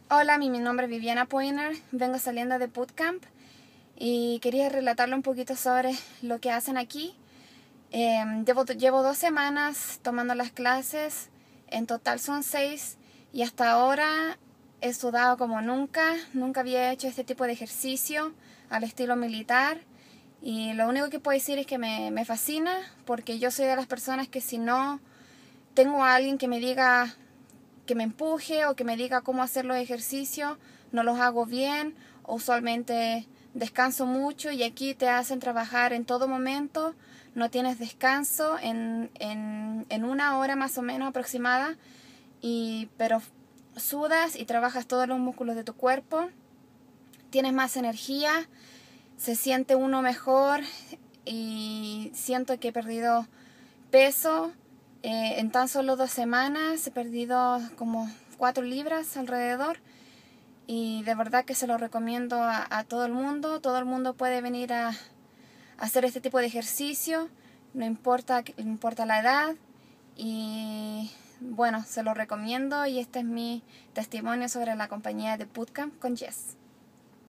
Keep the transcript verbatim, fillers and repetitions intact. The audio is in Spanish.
Hola, mi, mi nombre es Viviana Poiner, vengo saliendo de Bootcamp y quería relatarle un poquito sobre lo que hacen aquí. Eh, llevo, llevo dos semanas tomando las clases, en total son seis y hasta ahora he sudado como nunca, nunca había hecho este tipo de ejercicio al estilo militar y lo único que puedo decir es que me, me fascina porque yo soy de las personas que si no tengo a alguien que me diga que me empuje o que me diga cómo hacer los ejercicios, no los hago bien, o usualmente descanso mucho y aquí te hacen trabajar en todo momento, no tienes descanso en, en, en una hora más o menos aproximada, y, pero sudas y trabajas todos los músculos de tu cuerpo, tienes más energía, se siente uno mejor y siento que he perdido peso. Eh, en tan solo dos semanas he perdido como cuatro libras alrededor y de verdad que se lo recomiendo a, a todo el mundo. Todo el mundo puede venir a, a hacer este tipo de ejercicio, no importa, no importa la edad, y bueno, se lo recomiendo y este es mi testimonio sobre la compañía de Bootcamp con Jess.